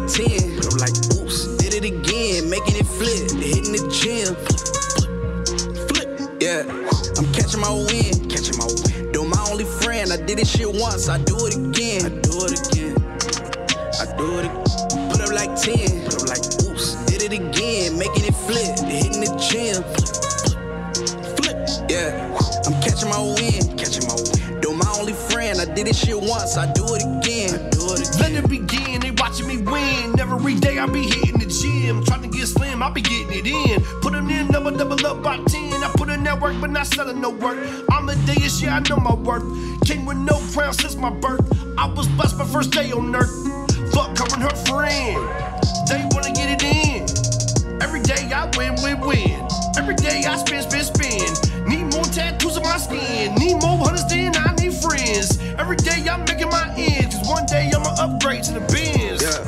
10. Put up like oops, did it again, making it flip, hitting the gym. Flip, yeah. I'm catching my win, catching my win. Though my only friend, I did this shit once, I do it again. I do it again. I do it again. Put up like 10. Put up like oops, did it again, making it flip, hitting the gym. Flip, yeah. I'm catching my win, catching my win. Though my only friend, I did this shit once, I do it again. I do it again. Let it begin, they watching me win. Every day I be hitting the gym, trying to get slim, I be getting it in. Putting in double up by 10. I put in that work, but not selling no work. Imadeus, yeah, I know my worth. Came with no crown since my birth. I was blessed my first day on earth. Fuck her and her friend, they wanna get it in. Every day I win. Every day I spin. Need more tattoos on my skin. Need more hunters than I need friends. Every day I'm making my ends, cause one day I'ma upgrade to the Benz. Yeah.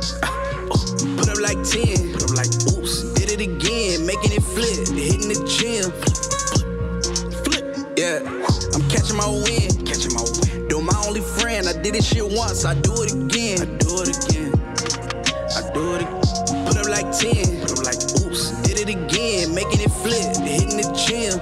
Put up like 10. Put up like oops, did it again, making it flip, hitting the gym. Flip, yeah. I'm catching my win, catching my win. Though my only friend, I did this shit once, I do it again. I do it again. I do it again. Put up like 10. Put up like oops, did it again, making it flip, hitting the gym.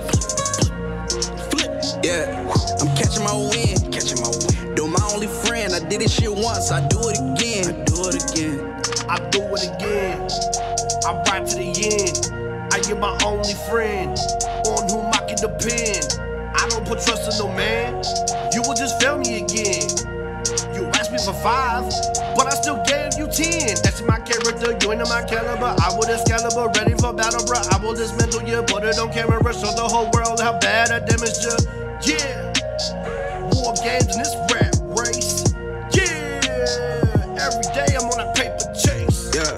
Flip, yeah. I'm catching my win, catching my win. Though my only friend, I did this shit once, I do it again. I do it again. I do it again. I ride to the end. I am my only friend on whom I can depend. I don't put trust in no man. You will just fail me again. You asked me for 5, but I still gave you 10. That's my character, you ain't in my caliber. I will Excalibur, ready for battle, bruh. I will dismantle you, put it on camera, show the whole world how bad I damaged you. Yeah, war games in this rap race. Yeah, every day I'm on a paper chase. Yeah.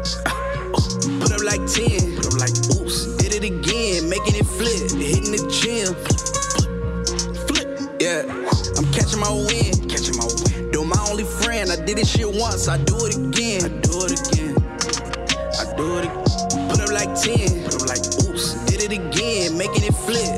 Put up like 10. Put up like oops, did it again, making it flip, hitting the gym. Flip, yeah. I'm catching my win, catching my win. Though my only friend, I did this shit once, I do it again. I do it again. I do it again. Put up like 10. Put up like oops, did it again, making it flip,